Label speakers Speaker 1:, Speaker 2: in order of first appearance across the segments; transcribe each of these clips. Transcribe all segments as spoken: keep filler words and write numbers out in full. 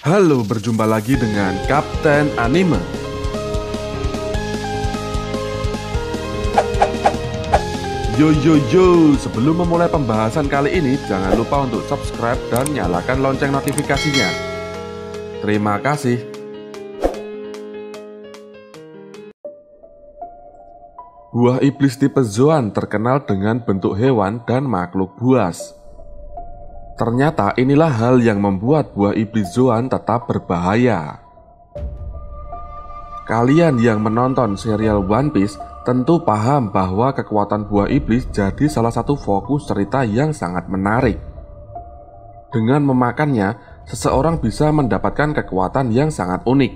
Speaker 1: Halo, berjumpa lagi dengan Kapten Anime. Yo yo yo, sebelum memulai pembahasan kali ini, jangan lupa untuk subscribe dan nyalakan lonceng notifikasinya. Terima kasih. Buah iblis tipe Zoan terkenal dengan bentuk hewan dan makhluk buas. Ternyata inilah hal yang membuat buah iblis Zoan tetap berbahaya. Kalian yang menonton serial One Piece tentu paham bahwa kekuatan buah iblis jadi salah satu fokus cerita yang sangat menarik. Dengan memakannya, seseorang bisa mendapatkan kekuatan yang sangat unik.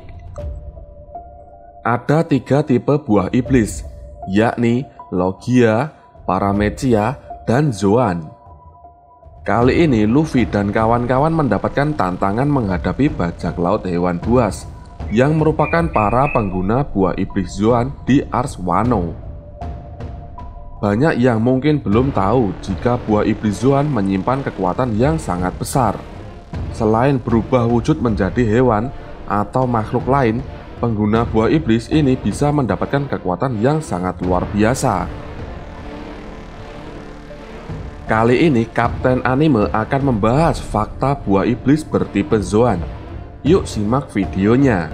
Speaker 1: Ada tiga tipe buah iblis, yakni Logia, Paramecia, dan Zoan. Kali ini Luffy dan kawan-kawan mendapatkan tantangan menghadapi bajak laut hewan buas yang merupakan para pengguna buah iblis Zoan di Ars Wano. Banyak yang mungkin belum tahu jika buah iblis Zoan menyimpan kekuatan yang sangat besar. Selain berubah wujud menjadi hewan atau makhluk lain, pengguna buah iblis ini bisa mendapatkan kekuatan yang sangat luar biasa. Kali ini Kapten Anime akan membahas fakta buah iblis bertipe Zoan. Yuk simak videonya.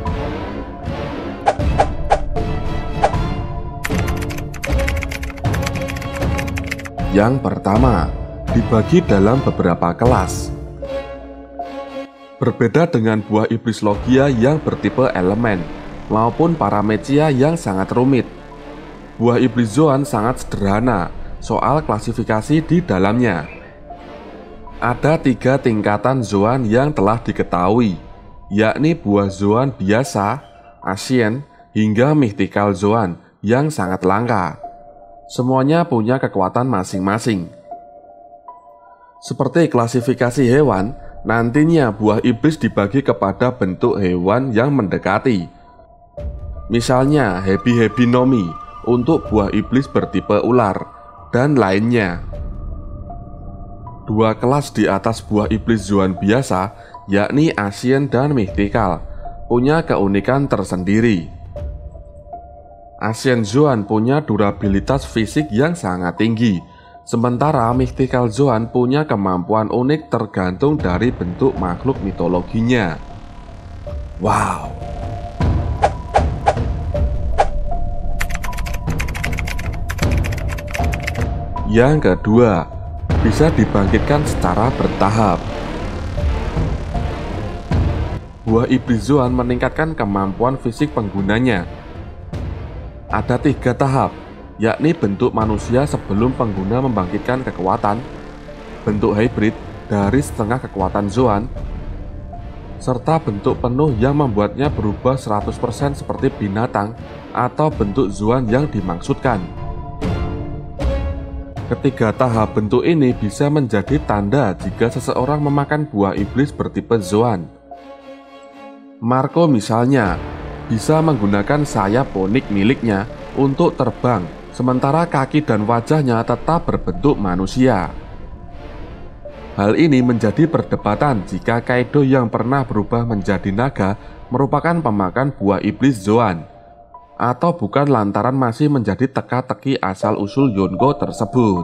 Speaker 1: Yang pertama, dibagi dalam beberapa kelas. Berbeda dengan buah iblis Logia yang bertipe elemen maupun Paramecia yang sangat rumit, buah iblis Zoan sangat sederhana soal klasifikasi di dalamnya. Ada tiga tingkatan Zoan yang telah diketahui, yakni buah Zoan biasa, Ancient, hingga Mythical Zoan yang sangat langka. Semuanya punya kekuatan masing-masing. Seperti klasifikasi hewan, nantinya buah iblis dibagi kepada bentuk hewan yang mendekati. Misalnya Hebi Hebi Nomi untuk buah iblis bertipe ular, dan lainnya. Dua kelas di atas buah iblis Zoan biasa, yakni Ancient dan Mythical, punya keunikan tersendiri. Ancient Zoan punya durabilitas fisik yang sangat tinggi, sementara Mythical Zoan punya kemampuan unik tergantung dari bentuk makhluk mitologinya. Wow! Yang kedua, bisa dibangkitkan secara bertahap. Buah iblis Zoan meningkatkan kemampuan fisik penggunanya. Ada tiga tahap, yakni bentuk manusia sebelum pengguna membangkitkan kekuatan, bentuk hybrid dari setengah kekuatan Zoan, serta bentuk penuh yang membuatnya berubah seratus persen seperti binatang atau bentuk Zoan yang dimaksudkan. Ketiga tahap bentuk ini bisa menjadi tanda jika seseorang memakan buah iblis bertipe Zoan. Marco misalnya bisa menggunakan sayap unik miliknya untuk terbang, sementara kaki dan wajahnya tetap berbentuk manusia. Hal ini menjadi perdebatan jika Kaido yang pernah berubah menjadi naga merupakan pemakan buah iblis Zoan, atau bukan lantaran masih menjadi teka-teki asal-usul Yonko tersebut.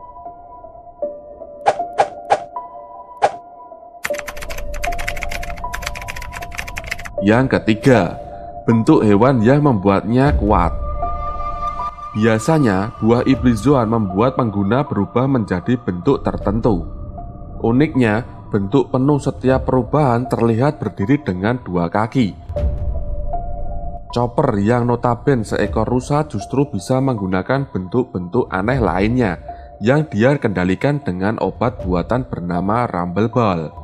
Speaker 1: Yang ketiga, bentuk hewan yang membuatnya kuat. Biasanya, buah iblis Zoan membuat pengguna berubah menjadi bentuk tertentu. Uniknya, bentuk penuh setiap perubahan terlihat berdiri dengan dua kaki. Chopper yang notabene seekor rusa justru bisa menggunakan bentuk-bentuk aneh lainnya yang dia kendalikan dengan obat buatan bernama Rumble Ball.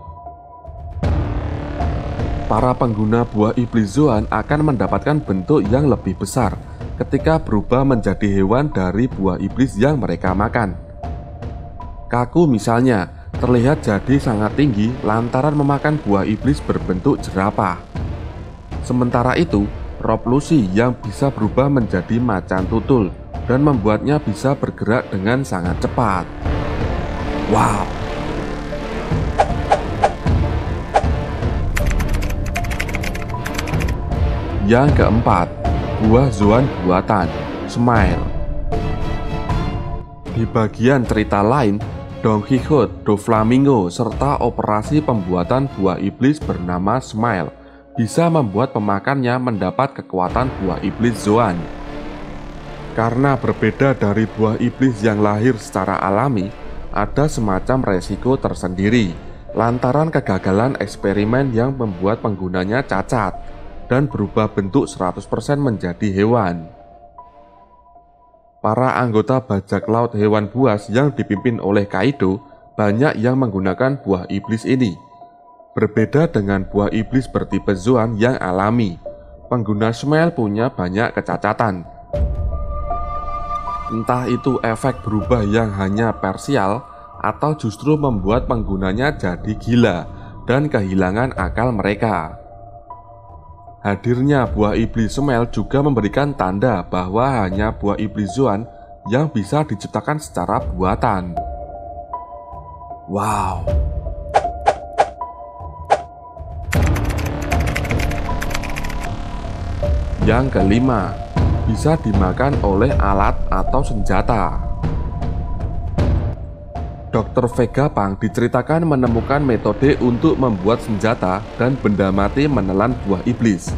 Speaker 1: Para pengguna buah iblis Zoan akan mendapatkan bentuk yang lebih besar ketika berubah menjadi hewan dari buah iblis yang mereka makan. Kaku misalnya terlihat jadi sangat tinggi lantaran memakan buah iblis berbentuk jerapah. Sementara itu, Rob Lucy yang bisa berubah menjadi macan tutul dan membuatnya bisa bergerak dengan sangat cepat. Wow! Yang keempat, buah zoan buatan, Smile. Di bagian cerita lain, Don Quixote, Doflamingo, serta operasi pembuatan buah iblis bernama Smile bisa membuat pemakannya mendapat kekuatan buah iblis zoan. Karena berbeda dari buah iblis yang lahir secara alami, ada semacam resiko tersendiri lantaran kegagalan eksperimen yang membuat penggunanya cacat dan berubah bentuk seratus persen menjadi hewan. Para anggota bajak laut hewan buas yang dipimpin oleh Kaido banyak yang menggunakan buah iblis ini. Berbeda dengan buah iblis bertipe zoan yang alami, pengguna Smile punya banyak kecacatan. Entah itu efek berubah yang hanya parsial atau justru membuat penggunanya jadi gila dan kehilangan akal mereka. Hadirnya buah iblis Smile juga memberikan tanda bahwa hanya buah iblis zoan yang bisa diciptakan secara buatan. Wow. Yang kelima, bisa dimakan oleh alat atau senjata. dokter Vegapunk diceritakan menemukan metode untuk membuat senjata dan benda mati menelan buah iblis.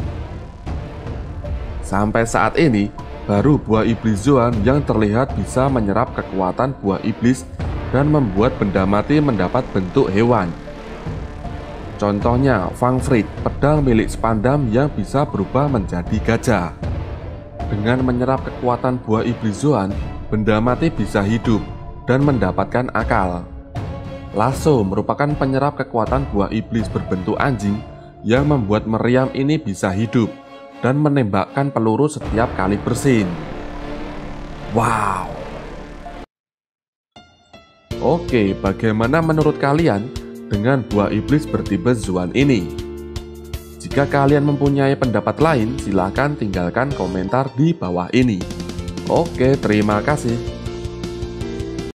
Speaker 1: Sampai saat ini, baru buah iblis zoan yang terlihat bisa menyerap kekuatan buah iblis dan membuat benda mati mendapat bentuk hewan. Contohnya Fang Frit, pedang milik Spandam yang bisa berubah menjadi gajah. Dengan menyerap kekuatan buah iblis zoan, benda mati bisa hidup dan mendapatkan akal. Lasso merupakan penyerap kekuatan buah iblis berbentuk anjing yang membuat meriam ini bisa hidup dan menembakkan peluru setiap kali bersin. Wow. Oke, bagaimana menurut kalian dengan buah iblis bertipe zoan ini? Jika kalian mempunyai pendapat lain, silahkan tinggalkan komentar di bawah ini. Oke, terima kasih.